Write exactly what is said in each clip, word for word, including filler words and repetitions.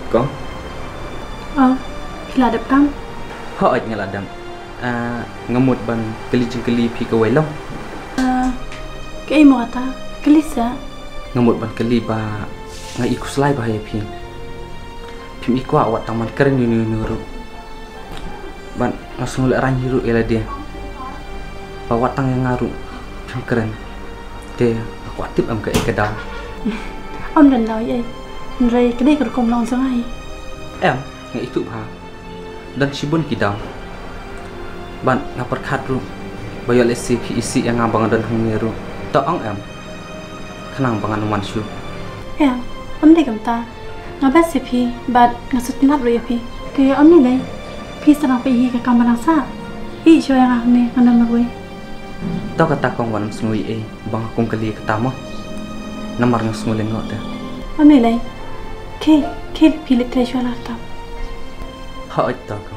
có ờ là đẹp cam họ ở nhà là đầm à ngâm một bằng cái ly chừng cái ly phi cái quấy lông à cái em ta cái lít sao ngâm một bằng cái ly ba ngay ikut slide bahaya phi phim ikut awak taman keren ni ni ni ru ban langsung lek rangi ru ela dia bawa tang yang ngaru phim keren te aku aktif am ke kedai ông lần nói vậy rồi cái đây còn cùng lòng sao hay em ngay itu ha dan sibun kidam ban ngapar khadru bayo lesi phi isi yang ngabang dan hungiru to ong em khanang bangan manshu em ông đây cầm ta ngà bát xì phi bát ngà sút nát rồi phi cái ông này đây phi sangไปhi cái cầm bằng sa hi cho yang ang ne ngana magwe to kata kong wanam sngui e bang kong kali kata mo namar ng sngule ngota ông này đây ke ke phi le tre cho la ta họ to kong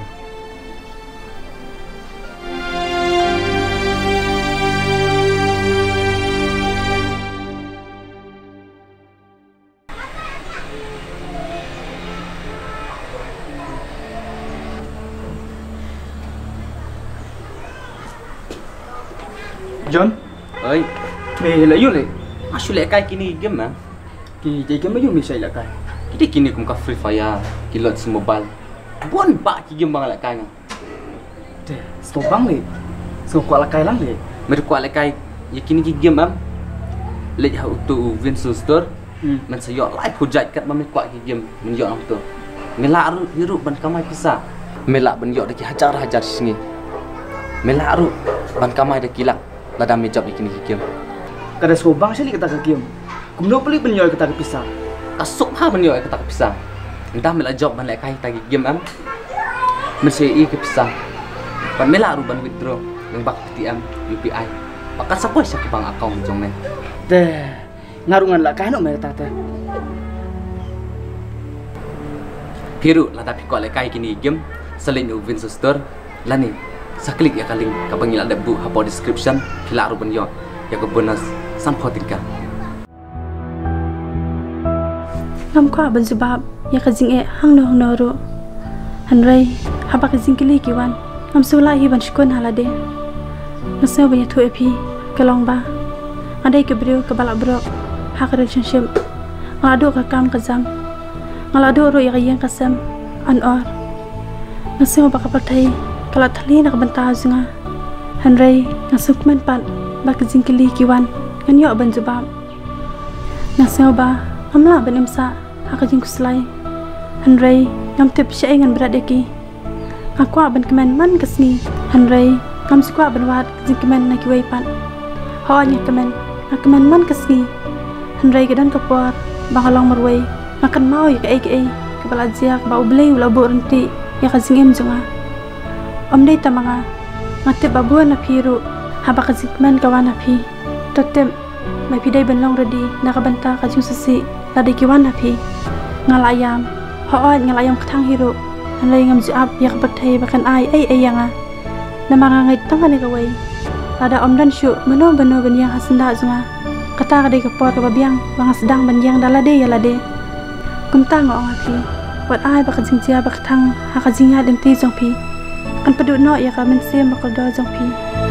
John, ơi mày lấy vô lại, asu lek kai kini game ma kỳ chạy cái mấy vô mày xây lại cái, kita kini kum ka free fire kilot si mobile bon ba ki game bang lek kai nga thế, số băng này, số quả là cái lắm này, mer kwa lek kai yakini ki game am lek ha tu Vinson Store man sa yo live project kat ma me kwa ki game men yo am tu mela ru hiru ban kamai pisa mela ban yo de ki hajar hajar singi mela ru ban kamai de kilak lada me job yakini ki game kada số băng sẽ đi kita ke game, kum no peli penyoy kita ke pisah, kasuk ha ban yo ka tak pisa entah mela job ban lek kai ta ki game am men se i ki pisa ban mela ru ban withdraw yang bak P T M U P I pakat sapoi sa bang account jong ne thế, ngarungan lah cái nó mày ta thế, Piru lah tapi kau lekai kini game selain u Vinson Store lani saklik ya kaling kapang ila debu hapo description kila ruben yo ya ke bonus sampo tingka ngam kwa ban sebab ya ka jing e hang no hang no ro hanrei haba ka jing kili kiwan ngam sula hi ban shkon halade ngasau ban thu epi kalong ba adai ke brio ke balak bro hak relationship ngado ka kam ka jam ngalado ro ya yang kasam an or ngasau ba ka patai kala thali nak banta junga hanrei ngasuk man pat ba ka jing kili kiwan ngan yo ban sebab ngasau ba amla ban imsa hak jing kuslai hanrei ngam tip syai ngan berat deki aku ban kemen man kesni hanrei ngam sukwa ban wat jing kemen na kiwai pat ho nya kemen kemen man kesni hanrei gadan kapor bangalong marwai makan mau ya ke ke kepala jiak bau blei ula bo renti ya ka jing em junga om dei tamanga ngate babu na piru haba ka jikmen kawana pi totem mai pi dei ban long redi na ka banta ka jung sisi la de kiwan na pi ngalayam ho oi ngalayam khang hiro hanrei ngam ju ap ya ka pathai bakan ai ai ai yanga namanga ngai tangane ka wai ada om dan syu meno beno ben yang hasenda junga kata ka dei ka por ka babiang wang sedang ben yang dalade ya lade kumta ngo ngapi wat ai ba ka jing jia ba ka thang ha ka jing ya dem ti jong pi kan padu no ya ka men se ma ka do jong pi